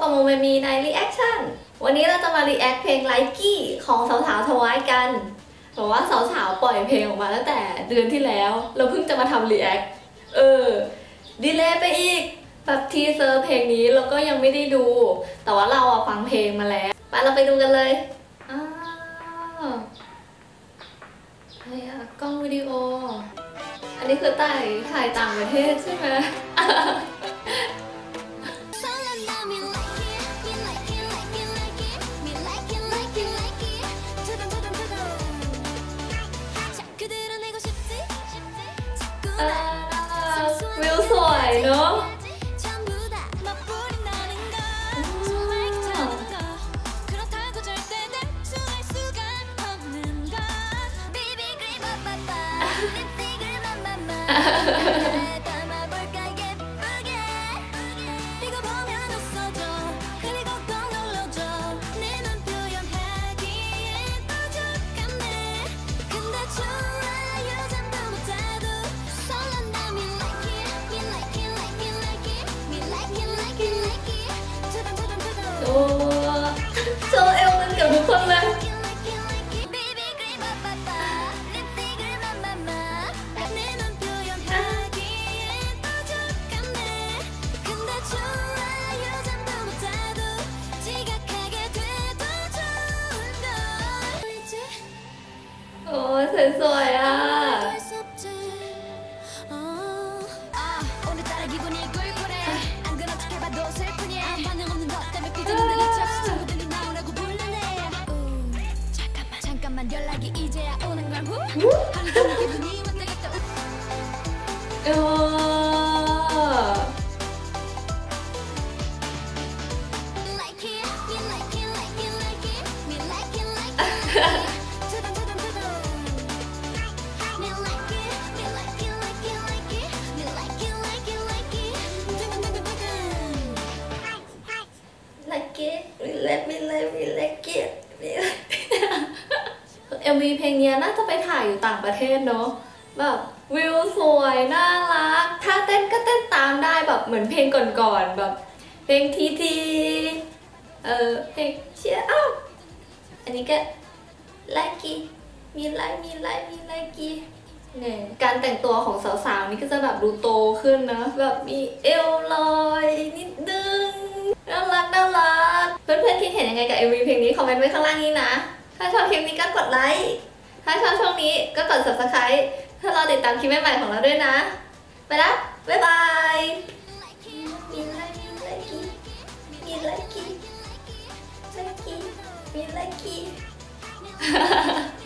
กับโมเมมีใน Reaction วันนี้เราจะมา react เพลง Likey ของสาวๆทวายกันบอกว่าสาวๆปล่อยเพลงออกมาตั้งแต่เดือนที่แล้วเราเพิ่งจะมาทำ react ดีเลย์ไปอีกแบบทีเซอร์เพลงนี้เราก็ยังไม่ได้ดูแต่ว่าเราฟังเพลงมาแล้วไปเราไปดูกันเลยอะไรกล้องวิดีโออันนี้คือถ่ายต่างประเทศใช่ไหมวิวสวยเนอะโชว์เอวกันเกือบทุกคนเลยโอ้ยสวยๆMV เพลงนี้น่าจะไปถ่ายอยู่ต่างประเทศเนาะแบบวิวสวยน่ารักถ้าเต้นก็เต้นตามได้แบบเหมือนเพลงก่อนๆแบบเพลงทีเพลงเชียร์อัพอันนี้ก็ไลกี้มีไลกี้เนี่ยการแต่งตัวของสาวๆนี่ก็จะแบบดูโตขึ้นนะแบบมีเอวลอยนิดนึงน่ารักเพื่อนๆคิดเห็นยังไงกับ MV เพลงนี้คอมเมนต์ไว้ข้างล่างนี้นะถ้าชอบคลิปนี้ก็กดไลค์ถ้าชอบช่องนี้ก็กด Subscribe เพื่อรอติดตามคลิปใหม่ๆของเราด้วยนะไปละบ๊ายบายมีไลกี้